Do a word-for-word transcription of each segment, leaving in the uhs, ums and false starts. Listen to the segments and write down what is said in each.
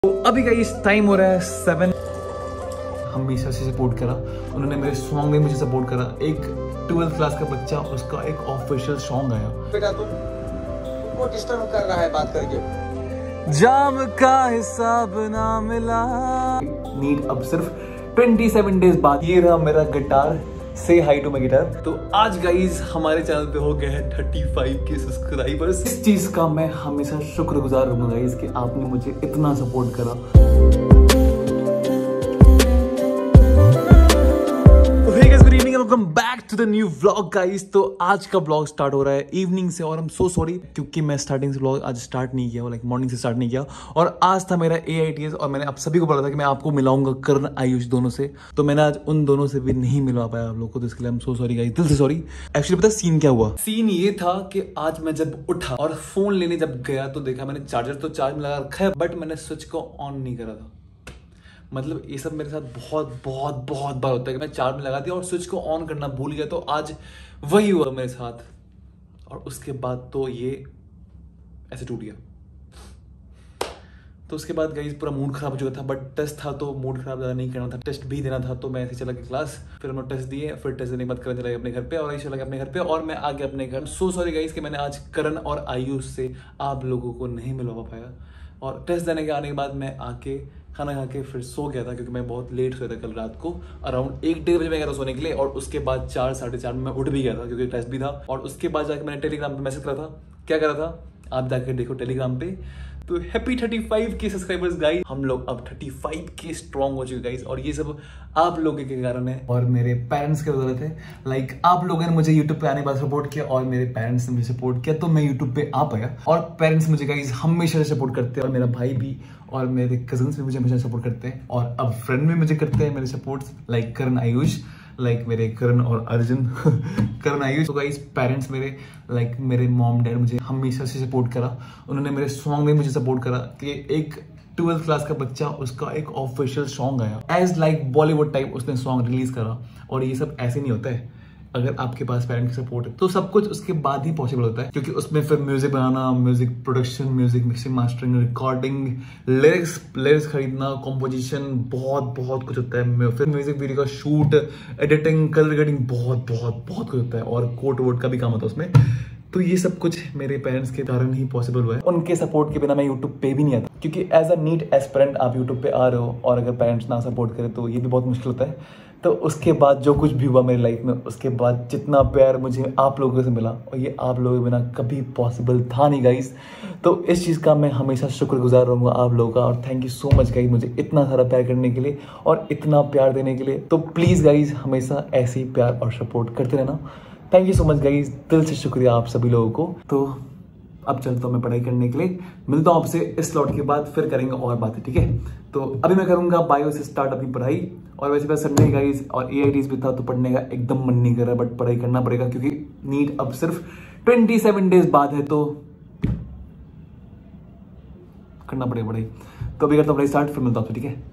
तो अभी का इस टाइम हो रहा है सेवन। हमेशा से सपोर्ट करा उन्होंने, मेरे सॉन्ग में मुझे सपोर्ट करा। एक ट्वेल्थ क्लास का बच्चा, उसका एक ऑफिशियल सॉन्ग आया। बेटा तुम तुमको डिस्टर्ब कर रहा है बात करके। जाम का हिसाब ना मिला। नीट अब सिर्फ सत्ताईस डेज बाद। ये रहा मेरा गिटार। से हाई टू माई गिटार। तो आज गाइज हमारे चैनल पे हो गए हैं पैंतीस के सब्सक्राइबर्स। इस चीज का मैं हमेशा शुक्रगुजार रहूंगा गाइज कि आपने मुझे इतना सपोर्ट करा। Welcome back to the new vlog guys. तो आज का व्लॉग स्टार्ट हो रहा है इवनिंग से, और आई एम सो सॉरी क्योंकि मैं स्टार्टिंग से व्लॉग आज स्टार्ट नहीं किया, लाइक मॉर्निंग से स्टार्ट नहीं किया। और आज था मेरा ए आई टी एस, और मैंने आप सभी को बोला था कि मैं आपको मिलाऊंगा करण आयुष दोनों से। तो मैंने आज उन दोनों से भी नहीं मिलवा पाया आप लोग को, तो इसके लिए I am so sorry guys, दिल से सॉरी। एक्चुअली पता सीन क्या हुआ? सीन ये था कि आज मैं जब उठा और फोन लेने जब गया तो देखा मैंने चार्जर तो चार्ज में लगा रखा है, बट मैंने स्विच को ऑन नहीं करा था। मतलब ये सब मेरे साथ बहुत बहुत बहुत बार होता है कि मैं चार्ज में लगा दिया और स्विच को ऑन करना भूल गया। तो आज वही हुआ मेरे साथ, और उसके बाद तो ये ऐसे टूट गया। तो उसके बाद गाइस पूरा मूड खराब हो चुका था, बट टेस्ट था तो मूड खराब ज़्यादा नहीं करना था, टेस्ट भी देना था। तो मैं ऐसे चला गया क्लास, फिर हमने टेस्ट दिए, फिर टेस्ट देने के बाद करण चला गया अपने घर पे, और ऐसे चला गया अपने घर पे, और मैं आ गया अपने घर। सो सॉरी गाइस कि मैंने आज करण और आयुष से आप लोगों को नहीं मिलवा पाया। और टेस्ट देने के आने के बाद मैं आके खाना खा के फिर सो गया था, क्योंकि मैं बहुत लेट सोया था कल रात को। अराउंड एक डेढ़ बजे मैं गया था सोने के लिए, और उसके बाद चार साढ़े चार में मैं उठ भी गया था क्योंकि टेस्ट भी था। और उसके बाद जाके मैंने टेलीग्राम पे मैसेज करा था। क्या करा था आप जाकर देखो टेलीग्राम पे। तो हैप्पी पैंतीस के सब्सक्राइबर्स गाइस। हम लोग अब पैंतीस के स्ट्रॉन्ग हो चुके गाइस, और ये सब आप लोगों के कारण है और मेरे पेरेंट्स की वजह है। लाइक आप लोगों ने मुझे यूट्यूब पे आने के बाद सपोर्ट किया, और मेरे पेरेंट्स ने मुझे सपोर्ट किया, तो मैं यूट्यूब पे आ पाया। और पेरेंट्स मुझे गाइस हमेशा सपोर्ट करते हैं, और मेरा भाई भी और मेरे कजन्स भी मुझे हमेशा सपोर्ट करते हैं, और अब फ्रेंड भी मुझे करते हैं मेरे supports, like Karan Ayush, like मेरे करण और अर्जुन करण आयुष। तो गाइस पेरेंट्स मेरे, लाइक मेरे मॉम डैड मुझे हमेशा से सपोर्ट करा उन्होंने, मेरे सॉन्ग में मुझे सपोर्ट करा। कि एक ट्वेल्थ क्लास का बच्चा, उसका एक ऑफिशियल सॉन्ग आया, एज लाइक बॉलीवुड टाइप उसने सॉन्ग रिलीज करा। और ये सब ऐसे नहीं होता है, अगर आपके पास पेरेंट की सपोर्ट है तो सब कुछ उसके बाद ही पॉसिबल होता है, क्योंकि उसमें फिर म्यूजिक बनाना, music production, music mixing, mastering, recording, lyrics lyrics खरीदना, कॉम्पोजिशन, बहुत बहुत कुछ होता है। फिर म्यूजिक वीडियो का शूट, एडिटिंग, कलर ग्रेडिंग, बहुत बहुत बहुत कुछ होता है, और कोट वोट का भी काम होता है उसमें। तो ये सब कुछ मेरे पेरेंट्स के कारण ही पॉसिबल हुआ है। उनके सपोर्ट के बिना मैं यूट्यूब पे भी नहीं आता, क्योंकि as a NEET aspirant YouTube यूट्यूब पे आ रहे हो, और अगर पेरेंट्स ना सपोर्ट करें तो ये भी बहुत मुश्किल होता है। तो उसके बाद जो कुछ भी हुआ मेरी लाइफ में, उसके बाद जितना प्यार मुझे आप लोगों से मिला, और ये आप लोगों के बिना कभी पॉसिबल था नहीं गाइस। तो इस चीज़ का मैं हमेशा शुक्रगुजार रहूँगा आप लोगों का, और thank you so much guys मुझे इतना सारा प्यार करने के लिए और इतना प्यार देने के लिए। तो प्लीज़ गाइस हमेशा ऐसे ही प्यार और सपोर्ट करते रहना। Thank you so much guys, दिल से शुक्रिया आप सभी लोगों को। तो अब चलता हूँ मैं पढ़ाई करने के लिए, मिलता हूँ आपसे इस स्लॉट के बाद, फिर करेंगे और बातें, ठीक है? तो अभी मैं करूँगा बायो से स्टार्ट अपनी पढ़ाई। और वैसे वैसे संडे गाइस और ए आई टी एस भी था, तो पढ़ने का एकदम मन नहीं कर रहा, बट पढ़ाई करना पड़ेगा क्योंकि नीट अब सिर्फ सत्ताईस डेज बाद है, तो करना पड़ेगा पढ़ाई। तो अभी करता हूँ पढ़ाई स्टार्ट, फिर मिलता हूँ आपसे, ठीक है?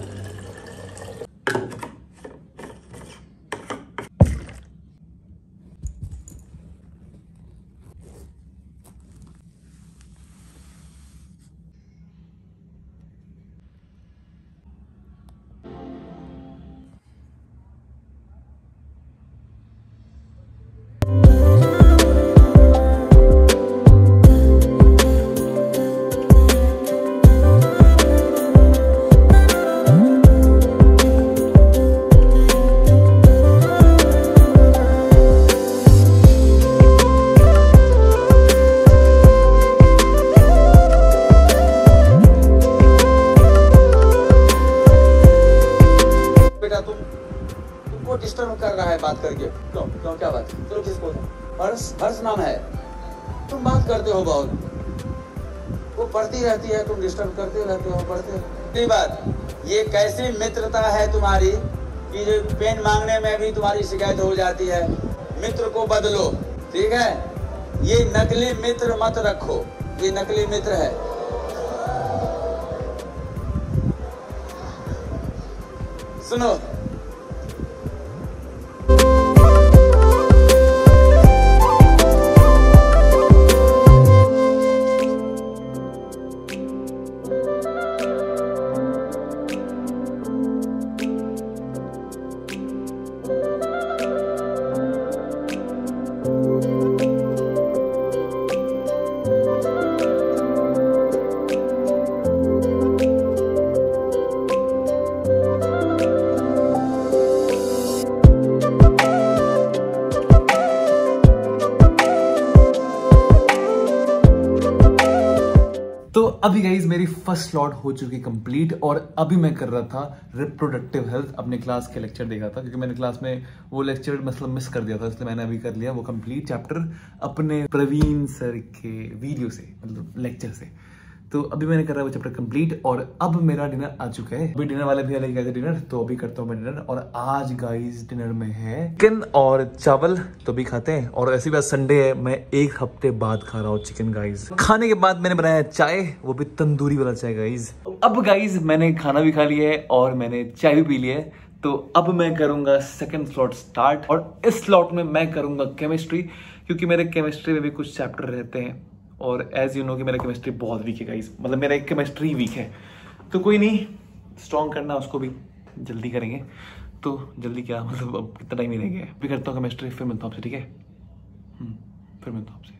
डिस्टर्ब कर रहा है बात करके। क्यों क्यों क्या बात? चलो किसको? हर्ष हर्ष नाम है, तुम बात करते हो बहुत, वो पढ़ती रहती है, तुम डिस्टर्ब करते रहते हो, पढ़ते हो। बात ये कैसी मित्रता है तुम्हारी कि जो पेन मांगने में भी तुम्हारी शिकायत हो जाती है। मित्र को बदलो, ठीक है? ये नकली मित्र मत रखो, ये नकली मित्र है। सुनो, अभी गाइज मेरी फर्स्ट स्लॉट हो चुकी कंप्लीट और अभी मैं कर रहा था रिप्रोडक्टिव हेल्थ। अपने क्लास के लेक्चर देखा था क्योंकि मैंने क्लास में वो लेक्चर मतलब मिस कर दिया था, इसलिए मैंने अभी कर लिया वो कंप्लीट चैप्टर अपने प्रवीण सर के वीडियो से, मतलब लेक्चर से। तो अभी मैंने कर रहा है वो चैप्टर कंप्लीट और अब मेरा डिनर आ चुका है। अभी डिनर वाले भी लेके गए थे डिनर, तो अभी करता हूँ मैं डिनर। और आज गाइस डिनर में है चिकन और चावल, तो भी खाते हैं। और ऐसी बात संडे है, मैं एक हफ्ते बाद खा रहा हूँ चिकन गाइस। खाने के बाद मैंने बनाया चाय, वो भी तंदूरी वाला चाय गाइस। अब गाइस मैंने खाना भी खा लिया है और मैंने चाय भी पी लिया है, तो अब मैं करूंगा सेकंड स्लॉट स्टार्ट। और इस स्लॉट में मैं करूंगा केमिस्ट्री, क्योंकि मेरे केमिस्ट्री में भी कुछ चैप्टर रहते हैं और एज यू नो कि मेरा केमिस्ट्री बहुत वीक है गाइस, मतलब मेरा एक केमिस्ट्री वीक है। तो कोई नहीं, स्ट्रॉन्ग करना उसको भी जल्दी करेंगे। तो जल्दी क्या, मतलब अब कितना टाइम ही रह गया है। भी करता हूँ केमिस्ट्री, फिर मिलता हूँ आपसे, ठीक है? फिर मिलता हूँ आपसे।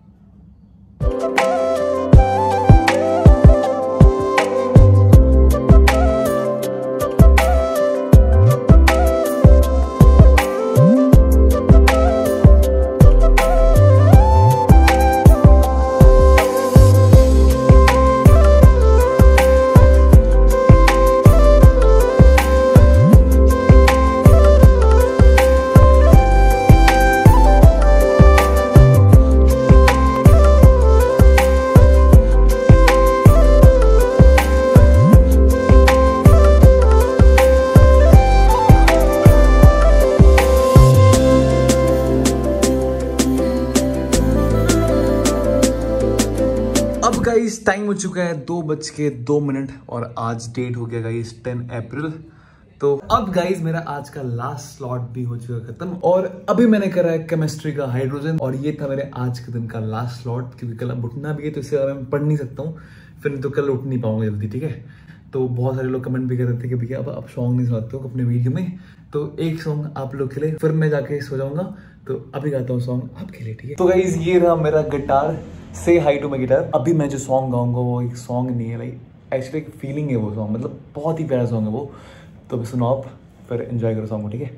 गाइस टाइम हो चुका है दो बज के दो मिनट और आज डेट हो गया गाइस टेन अप्रैल। तो अब गाइस मेरा आज का लास्ट स्लॉट भी हो चुका खत्म और अभी मैंने करा है केमिस्ट्री का हाइड्रोजन और ये था मेरे आज के दिन का लास्ट स्लॉट, क्योंकि कल अब उठना भी है तो इससे मैं पढ़ नहीं सकता हूँ, फिर तो कल उठ नहीं पाऊंगा जल्दी, ठीक है? तो बहुत सारे लोग कमेंट भी कर रहे थे कि भैया अब आप सॉन्ग नहीं सुनाते हो अपने वीडियो में, तो एक सॉन्ग आप लोग के लिए, फिर मैं जाके सो जाऊंगा। तो अभी गाता हूँ सॉन्ग आपके लिए, ठीक है? तो गाइस ये रहा मेरा गिटार, से हाई टू माई गिटार। अभी मैं जो सॉन्ग गाऊंगा वो एक सॉन्ग नहीं है, लाइक एक्चुअली एक फीलिंग है वो सॉन्ग, मतलब बहुत ही प्यारा सॉन्ग है वो। तो अभी सुनो आप, फिर एंजॉय करो सॉन्ग को, ठीक है?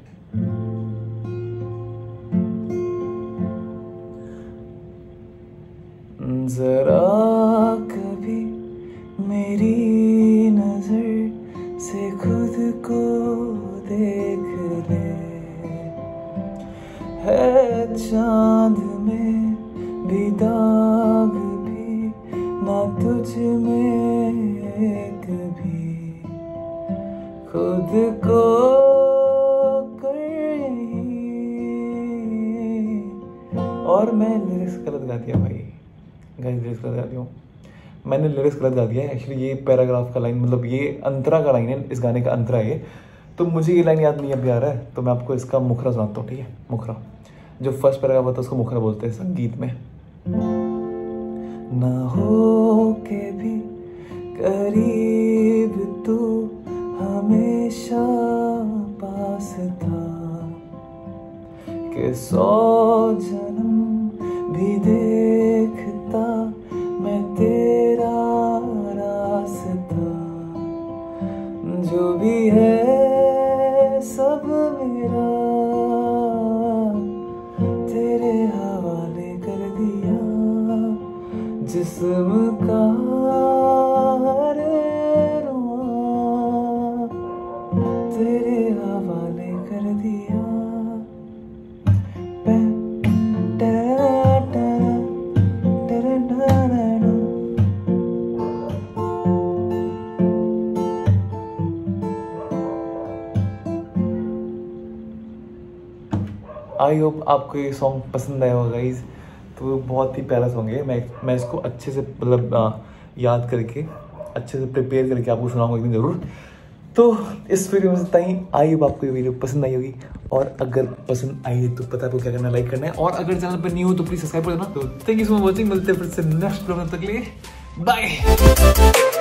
जरा कभी मेरी नजर से खुद को देख ले, है चांद में भी दाग भी ना तुझ में कभी, खुद को कहीं। और मैं लिरिक्स गलत गा दिया भाई, गाइस लिरिक्स गलत गा दिया हूँ मैंने, लिरिक्स गलत गा दिया है एक्चुअली। ये पैराग्राफ का लाइन, मतलब ये अंतरा का लाइन है, इस गाने का अंतरा है, तो मुझे ये लाइन याद नहीं अभी आ रहा है, तो मैं आपको इसका मुखरा सुनाता हूँ, ठीक है? मुखरा, जो फर्स्ट पैराग्राफ होता है उसको मुखरा बोलते हैं संगीत में। ना हो के भी करीब तू हमेशा पास था, कि सौ जन्म भी देखता मैं तेरा रास्ता, जो भी है सब मेरा तेरे हवाले कर दिया, जिस्म का हर रोआ तेरे हवाले कर दिया। आई होप आपको ये सॉन्ग पसंद आया होगा गाइज। तो बहुत ही प्यारा सॉन्ग है, मैं मैं इसको अच्छे से मतलब याद करके अच्छे से प्रिपेयर करके आपको सुनाऊंगा एक दिन ज़रूर। तो इस वीडियो में इतना ही। आई होप आपको ये वीडियो पसंद आई होगी, और अगर पसंद आई है तो पता है आपको क्या करना है, लाइक करना है, और अगर चैनल पर न्यू हो तो प्लीज़ सब्सक्राइब कर देना। तो thank you so much watching, मिलते हैं फिर से नेक्स्ट वीडियो में, तक के लिए बाय।